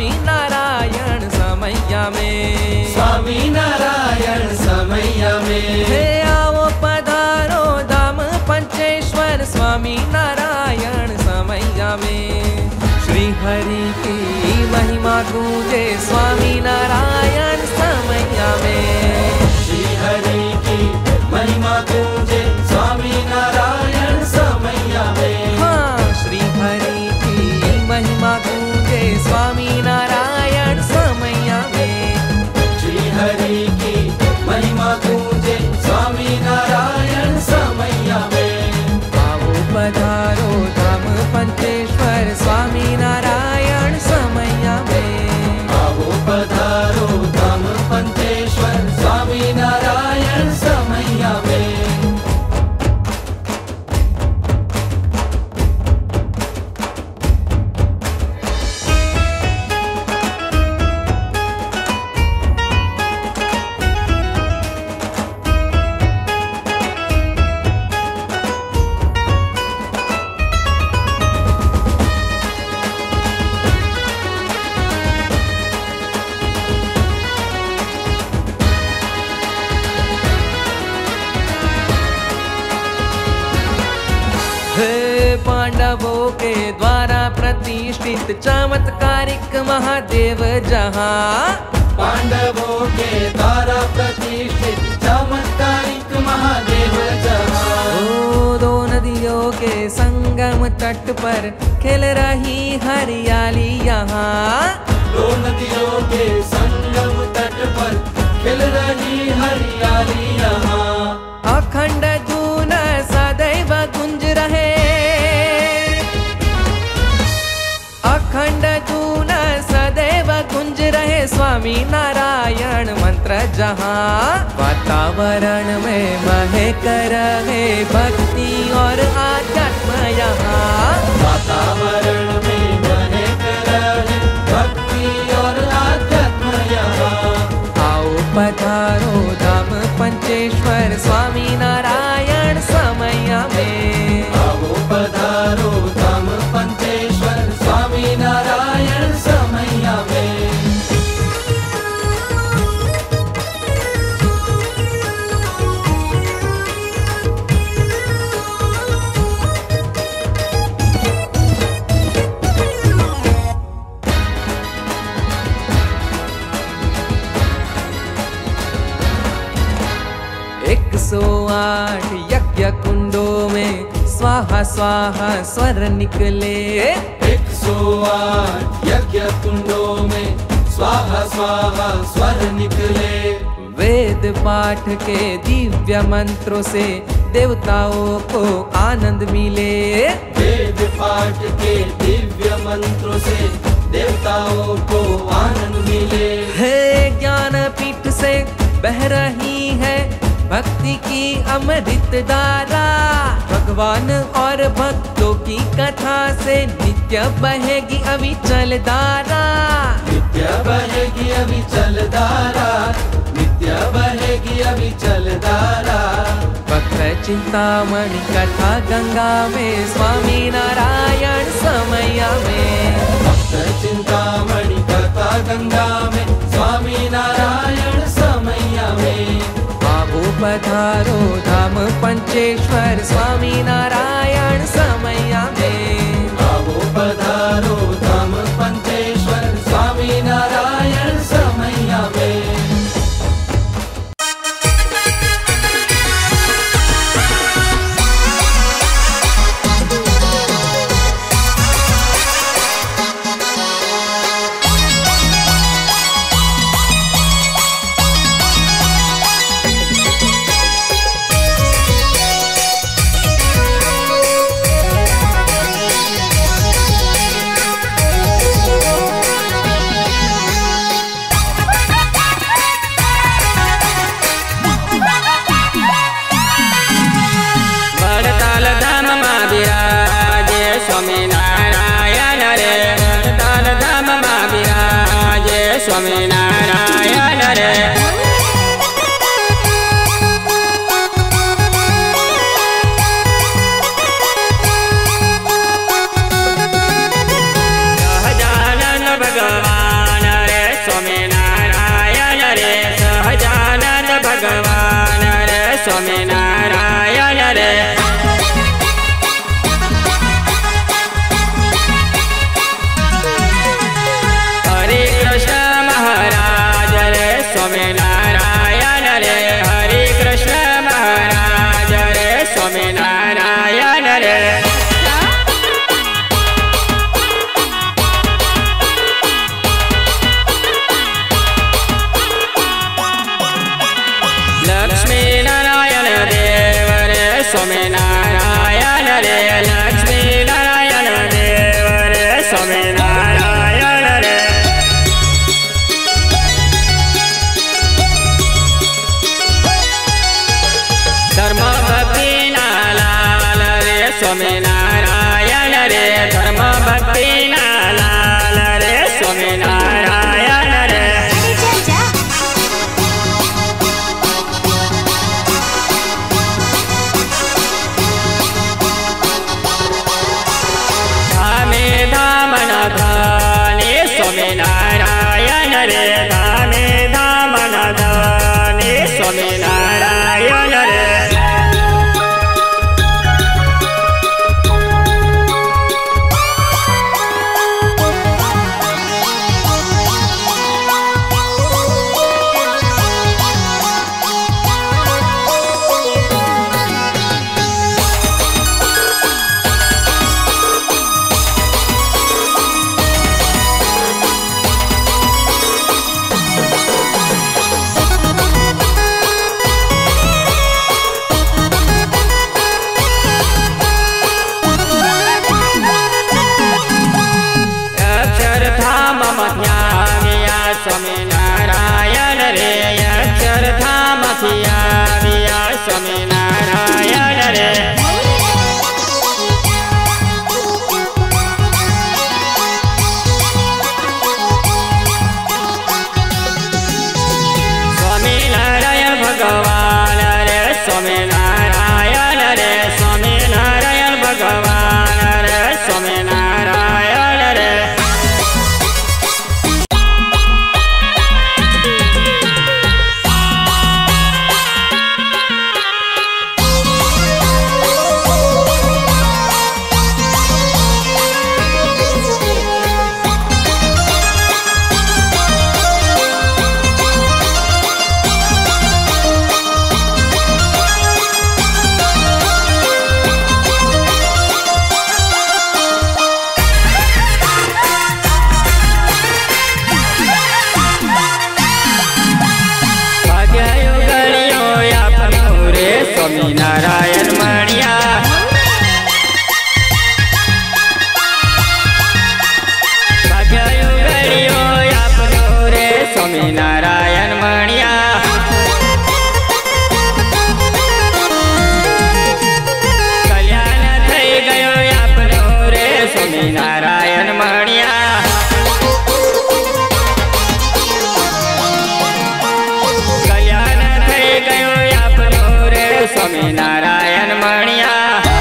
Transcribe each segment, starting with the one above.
स्वामी नारायण समैया में, स्वामी नारायण समैया में। हे आओ पधारो धाम पंचेश्वर स्वामी नारायण समैया में। श्री हरि की महिमा गूंजे स्वामी नारायण समैया में, श्री हरि की महिमा गूंजे स्वामी नारायण समैया में। हाँ, श्री हरि की महिमा गूंजे स्वामी नारायण समैया में, श्री हरि की महिमा गूंजे स्वामी नारायण समैया में। आओ पधारो धाम पंचेश्वर स्वामी नारायण समैया में, आओ पधारो धाम पंचेश्वर स्वामी नारायण समैया में। हे पांडवों के द्वारा प्रतिष्ठित चमत्कारिक महादेव जहाँ, पांडवों के द्वारा प्रतिष्ठित चमत्कारिक महादेव जहाँ। ओ दो नदियों के संगम तट पर खिल रही हरियाली यहाँ, दो नदियों के संगम तट पर खिल रही हरियाली यहाँ। अखंड धून सदैव गुंज रहे, अखंड धून सदैव गुंज रहे स्वामी नारायण मंत्र जहाँ। वातावरण में महक रहे भक्ति और आध्यात्म यहाँ, वातावरण में महक रहे भक्ति और आध्यात्म यहाँ। आओ पधारो धाम पंचेश्वर स्वामी नारायण समैया में, आओ पधारो धाम पंचेश्वर स्वामी नारायण समैया में। एक 108 यज्ञ कुंडों में स्वाहा स्वाहा स्वर निकले, 108 यज्ञ कुंडों में स्वाहा स्वाहा स्वर निकले। वेद पाठ के दिव्य मंत्रों से देवताओं को आनंद मिले, वेद पाठ के दिव्य मंत्रों से देवताओं को आनंद मिले। हे ज्ञान पीठ से बह रही है भक्ति की अमृत धारा, भगवान और भक्तों की कथा से नित्य बहेगी अविचल धारा, नित्य बहेगी अविचल धारा, नित्य बहेगी अविचल धारा। भक्त चिंतामणि कथा गंगा में स्वामी नारायण समैया में, भक्त चिंतामणि कथा गंगा में स्वामी नारायण समैया में। आओ पधारो धाम पंचेश्वर स्वामी नारायण समैया में, आओ पधारो धाम पंचेश्वर स्वामी नारायण समैया में। स्वामी नारायण रे। गजानन भगवान स्वामीनारायण रे लक्ष्मी नारायण देव रे स्वामीनारायण रे धर्म भक्ति लाल रे स्वामीनारायण रे धर्म भक्ति लाल रे स्वामीनारायण रे धामे धामन धाने स्वामीनारायण रे धामे धामन धाने स्वामीनारायण रे स्वामीनारायण रे अक्षरधाम थिया स्वामीनारायण रे स्वामीनारायण भगवान रे स्वामीनारायण रे स्वामीनारायण भगवान रे स्वामीनारायण रे स्वामीनारायण मणिया भाग्ययुगलियो आपनो रे स्वामीनारायण मणिया कल्याण थई गयो आपनो रे स्वामीनारायण मणिया कल्याण थई गयो आपनो रे स्वामीनारायण मणिया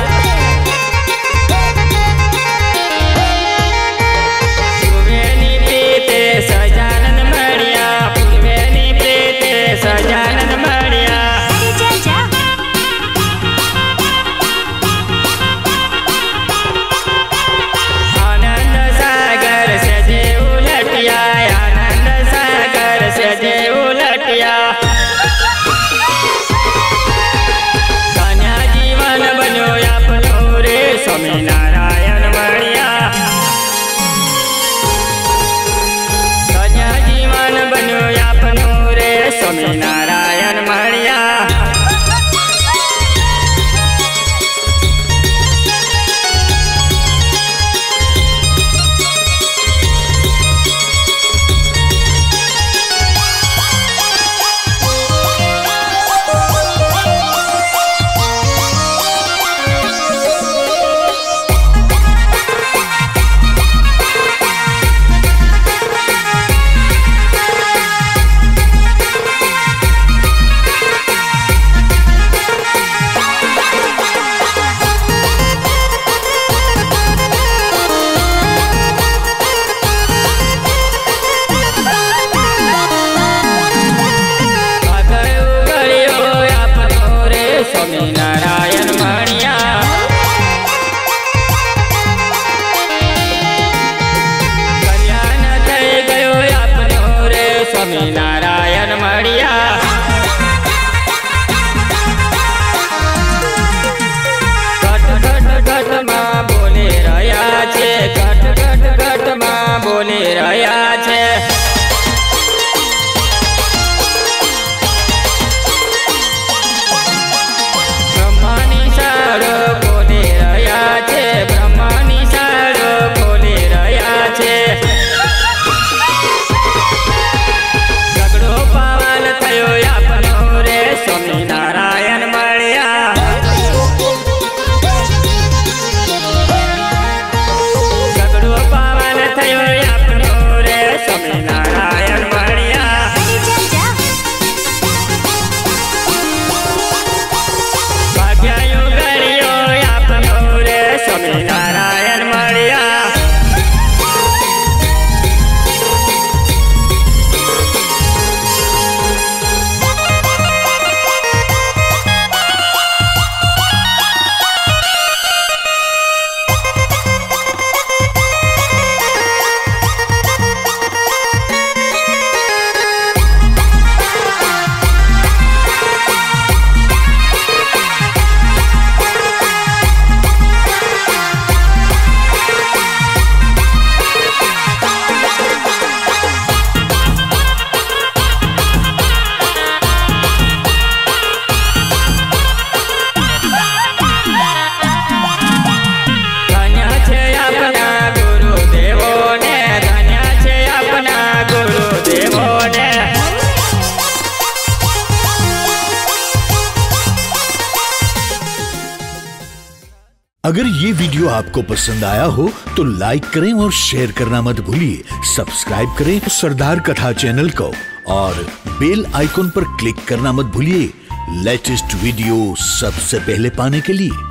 पूर्वेनी प्रीते सजानन मणिया पूर्वेनी प्रीते सजानन मणिया अगर ये वीडियो आपको पसंद आया हो तो लाइक करें और शेयर करना मत भूलिए। सब्सक्राइब करें सरदार कथा चैनल को और बेल आइकॉन पर क्लिक करना मत भूलिए लेटेस्ट वीडियो सबसे पहले पाने के लिए।